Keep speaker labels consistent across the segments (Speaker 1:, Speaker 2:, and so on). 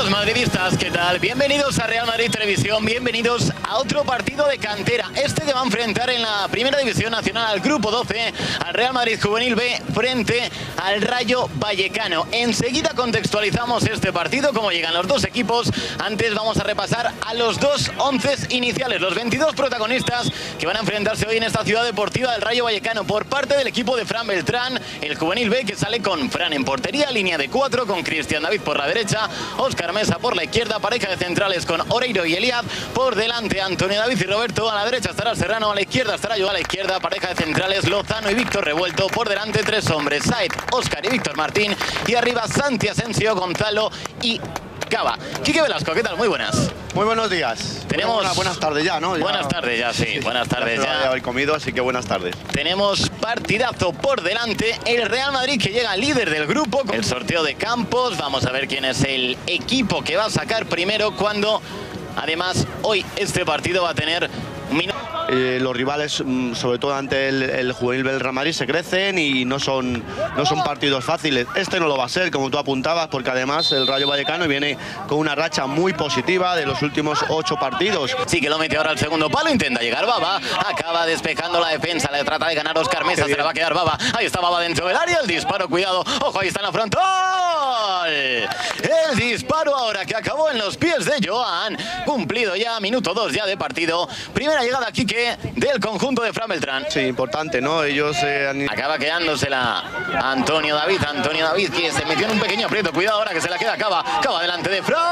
Speaker 1: Amigos madridistas, ¿qué tal? Bienvenidos a Real Madrid Televisión, bienvenidos a otro partido de cantera. Este que va a enfrentar en la Primera División Nacional al Grupo 12, al Real Madrid Juvenil B frente al Rayo Vallecano. Enseguida contextualizamos este partido, cómo llegan los dos equipos. Antes vamos a repasar a los dos onces iniciales, los 22 protagonistas que van a enfrentarse hoy en esta ciudad deportiva del Rayo Vallecano. Por parte del equipo de Fran Beltrán, el Juvenil B, que sale con Fran en portería, línea de 4 con Cristian David por la derecha, Óscar Mesa por la izquierda, pareja de centrales con Oreiro y Eliab, por delante Antonio David y Roberto, a la derecha estará Serrano, a la izquierda estará yo, a la izquierda pareja de centrales Lozano y Víctor Revuelto, por delante tres hombres, Said, Óscar y Víctor Martín, y arriba Santi Asensio, Gonzalo y Cava. Quique Velasco, ¿qué tal? Muy buenas.
Speaker 2: Muy buenos días.
Speaker 1: Tenemos...
Speaker 2: Buenas tardes ya, ¿no?
Speaker 1: Buenas tardes ya, sí. Buenas tardes ya.
Speaker 2: Ya haber comido, así que buenas tardes.
Speaker 1: Tenemos partidazo por delante. El Real Madrid, que llega líder del grupo. El sorteo de campos. Vamos a ver quién es el equipo que va a sacar primero, cuando además hoy este partido va a tener
Speaker 2: los rivales, sobre todo ante el Juvenil del Real Madrid, se crecen y no son partidos fáciles. Este no lo va a ser, como tú apuntabas, porque además el Rayo Vallecano viene con una racha muy positiva de los últimos 8 partidos.
Speaker 1: Sí, que lo mete ahora al segundo palo, intenta llegar Baba, acaba despejando la defensa, le trata de ganar Óscar Mesa, se le va a quedar Baba. Ahí está Baba dentro del área, el disparo, cuidado, ojo, ahí está en la frontal. El disparo ahora que acabó en los pies de Joan, cumplido ya, minuto 2 ya de partido. Primera llegada aquí del conjunto de Fran Beltrán.
Speaker 2: Sí, importante, ¿no? Ellos
Speaker 1: acaba quedándosela Antonio David, que se metió en un pequeño aprieto. Cuidado ahora que se la queda Cava delante de Fran.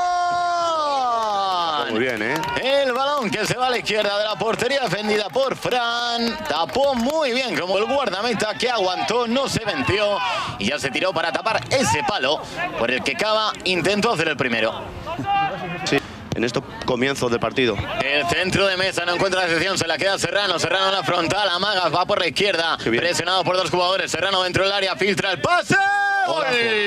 Speaker 2: Muy bien, ¿eh?
Speaker 1: El balón que se va a la izquierda de la portería, defendida por Fran. Tapó muy bien como el guardameta, que aguantó, no se venció y ya se tiró para tapar ese palo por el que Cava intentó hacer el primero.
Speaker 2: Sí. En estos comienzos del partido.
Speaker 1: El centro de Mesa no encuentra la excepción, se la queda Serrano en la frontal, amaga, va por la izquierda, presionado por dos jugadores, Serrano dentro del área, filtra el pase. ¡Gol!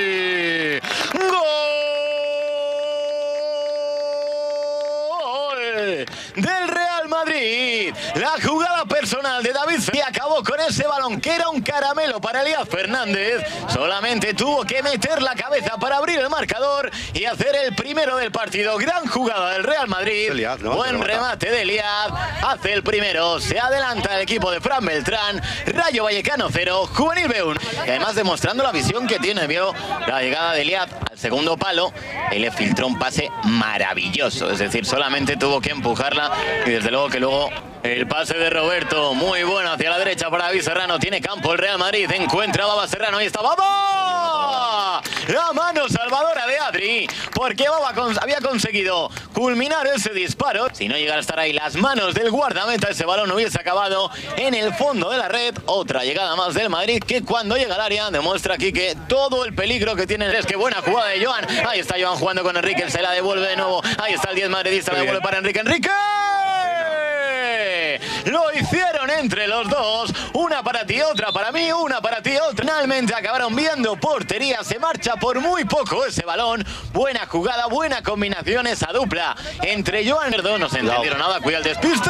Speaker 1: Del Real Madrid. La jugada personal de David y acabó con ese balón que era un caramelo para Elías Fernández. Solamente tuvo que meter la cabeza para abrir el marcador y hacer el primero del partido. Gran jugada del Real Madrid.
Speaker 2: Eliad, ¿no?
Speaker 1: Buen remate de Eliad. Hace el primero. Se adelanta el equipo de Fran Beltrán. Rayo Vallecano 0, Juvenil B 1. Y además demostrando la visión que tiene. Vio la llegada de Eliad al segundo palo y le filtró un pase maravilloso. Es decir, solamente tuvo que empujarla y desde luego que luego el pase de Roberto, muy bueno hacia la derecha para David Serrano. Tiene campo el Real Madrid, encuentra a Baba Serrano, ahí está Baba. La mano salvadora de Adri, porque Baba había conseguido culminar ese disparo. Si no llegara a estar ahí las manos del guardameta, ese balón hubiese acabado en el fondo de la red. Otra llegada más del Madrid, que cuando llega al área demuestra aquí que todo el peligro que tiene es que buena jugada de Joan. Ahí está Joan jugando con Enrique, se la devuelve de nuevo. Ahí está el 10 madridista, la devuelve para Enrique. Lo hicieron entre los dos, una para ti, otra para mí, una para ti, otra. Finalmente acabaron viendo portería, se marcha por muy poco ese balón. Buena jugada, buena combinación esa dupla entre Joan y Erdo. No se entendieron nada, cuida el despiste.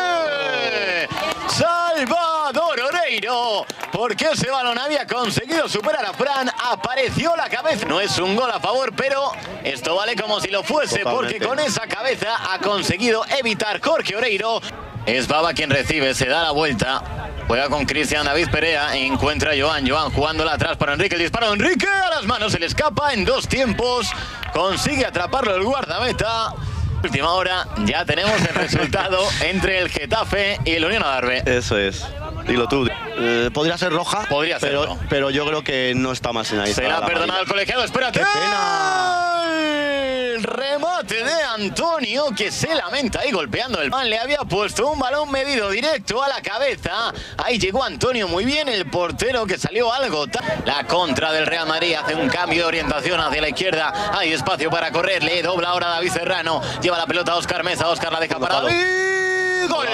Speaker 1: Salvador Oreiro, porque ese balón había conseguido superar a Fran, apareció la cabeza. No es un gol a favor, pero esto vale como si lo fuese. Totalmente. Porque con esa cabeza ha conseguido evitar Jorge Oreiro. Es Baba quien recibe, se da la vuelta, juega con Cristian David Perea, encuentra a Joan jugándola atrás para Enrique, el disparo, Enrique a las manos, se le escapa en 2 tiempos, consigue atraparlo el guardameta. Última hora, ya tenemos el resultado entre el Getafe y el Unión Adarve.
Speaker 2: Eso es. Dilo tú. Podría ser roja,
Speaker 1: podría ser,
Speaker 2: pero yo creo que no está más en ahí.
Speaker 1: Será perdonado el colegiado, espérate.
Speaker 2: ¡Qué pena!
Speaker 1: El remate de Antonio, que se lamenta ahí golpeando el pan. Le había puesto un balón medido directo a la cabeza. Ahí llegó Antonio muy bien, el portero que salió algo. La contra del Real Madrid hace un cambio de orientación hacia la izquierda. Hay espacio para correr, le dobla ahora David Serrano. Lleva la pelota a Óscar Mesa, Óscar la deja para David. ¡Gol!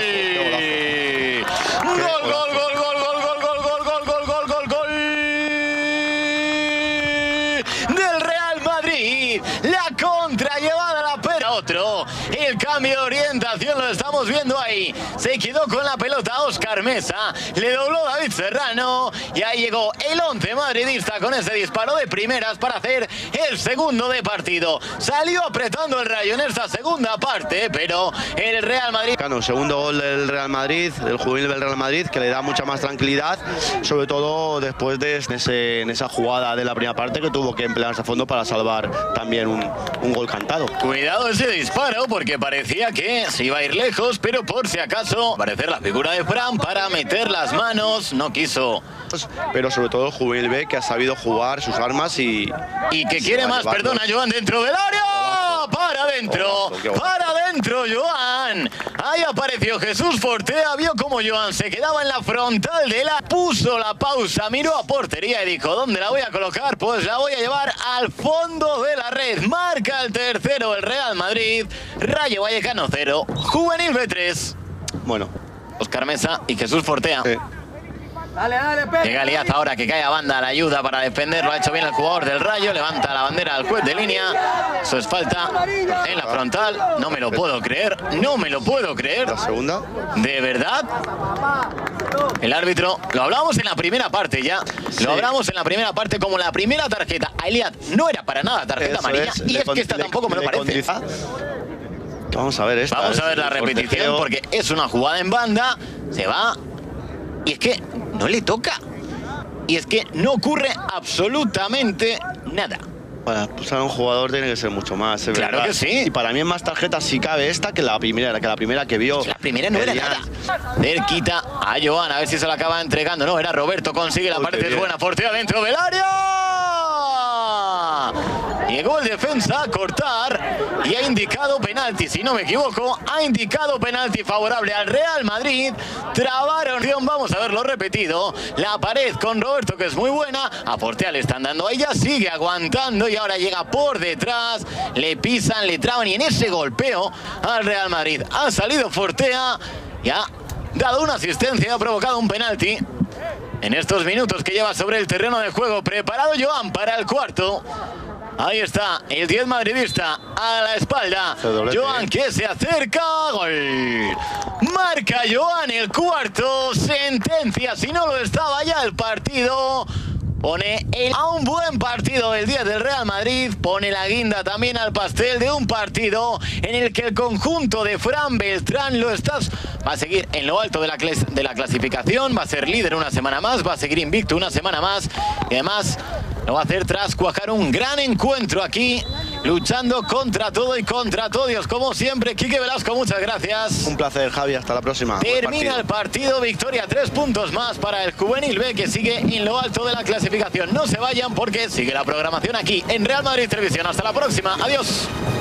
Speaker 1: ¡Gol, gol, gol! La contra llevada a la pera. Otro. El cambio de orientación lo estamos viendo ahí. Se quedó con la pelota a Óscar Mesa, le dobló David Serrano y ahí llegó el 11 madridista con ese disparo de primeras para hacer el segundo de partido. Salió apretando el Rayo en esta segunda parte, pero el Real Madrid...
Speaker 2: Segundo gol del Real Madrid, del juvenil del Real Madrid, que le da mucha más tranquilidad, sobre todo después de en esa jugada de la primera parte que tuvo que emplearse a fondo para salvar también un gol cantado.
Speaker 1: Cuidado ese disparo, porque parecía que se iba a ir lejos, pero por si acaso aparecer la figura de Fran para meter las manos, no quiso.
Speaker 2: Pero sobre todo el juvenil B, que ha sabido jugar sus armas y
Speaker 1: que quiere más, perdona, Joan, dentro del área. Para adentro, Joan. Ahí apareció Jesús Fortea, vio como Joan se quedaba en la frontal de la... Puso la pausa, miró a portería y dijo, ¿dónde la voy a colocar? Pues la voy a llevar al fondo de la red. Marca el tercero el Real Madrid. Rayo Vallecano 0, Juvenil B 3.
Speaker 2: Bueno.
Speaker 1: Óscar Mesa y Jesús Fortea.
Speaker 2: Sí.
Speaker 3: Dale, Pepe.
Speaker 1: Llega Elías ahora, que cae a banda a la ayuda para defender. Lo ha hecho bien el jugador del Rayo. Levanta la bandera al juez de línea. Eso es falta en la frontal. No me lo puedo creer. No me lo puedo creer.
Speaker 2: La segunda.
Speaker 1: ¿De verdad? El árbitro, lo hablamos en la primera parte ya.
Speaker 2: Sí.
Speaker 1: Lo hablamos en la primera parte como la primera tarjeta. A Elías no era para nada tarjeta amarilla. Y es que esta tampoco me lo parece.
Speaker 2: Vamos a ver esta.
Speaker 1: Vamos a ver la repetición porque es una jugada en banda. Se va. Y es que no le toca. Y es que no ocurre absolutamente nada.
Speaker 2: Para expulsar a un jugador tiene que ser mucho más.
Speaker 1: Claro
Speaker 2: ¿verdad?
Speaker 1: que sí.
Speaker 2: Y para mí es más tarjeta si cabe esta que la primera que vio.
Speaker 1: La primera no era nada. Cerquita a Joan, a ver si se la acaba entregando. No, era Roberto, consigue la parte, es buena. Fortea dentro del área. Llegó el defensa a cortar y ha indicado penalti, si no me equivoco, ha indicado penalti favorable al Real Madrid. Trabaron, vamos a verlo repetido. La pared con Roberto, que es muy buena. A Fortea le están dando a ella, sigue aguantando y ahora llega por detrás. Le pisan, le traban y en ese golpeo al Real Madrid ha salido Fortea y ha dado una asistencia, ha provocado un penalti. En estos minutos que lleva sobre el terreno de juego, preparado Joan para el cuarto. Ahí está, el 10 madridista a la espalda. Joan que se acerca. Gol. Marca Joan el cuarto. Sentencia, si no lo estaba ya el partido. Pone a un buen partido del 10 del Real Madrid. Pone la guinda también al pastel de un partido en el que el conjunto de Fran Beltrán va a seguir en lo alto de la clasificación. Va a ser líder una semana más. Va a seguir invicto una semana más. Y además lo va a hacer tras cuajar un gran encuentro aquí, luchando contra todo y contra todos, como siempre. Quique Velasco, muchas gracias.
Speaker 2: Un placer, Javi, hasta la próxima.
Speaker 1: Termina el partido, victoria, 3 puntos más para el Juvenil B, que sigue en lo alto de la clasificación. No se vayan porque sigue la programación aquí en Real Madrid Televisión. Hasta la próxima, adiós.